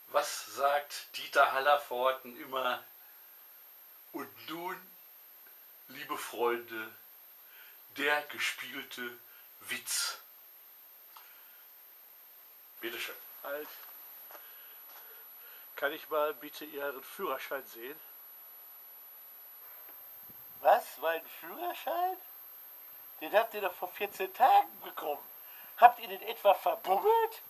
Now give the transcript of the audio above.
Was sagt Dieter Hallervorden immer? Und nun, liebe Freunde, der gespielte Witz. Bitteschön. Halt. Kann ich mal bitte Ihren Führerschein sehen? Was? Mein Führerschein? Den habt ihr doch vor 14 Tagen bekommen. Habt ihr den etwa verbummelt?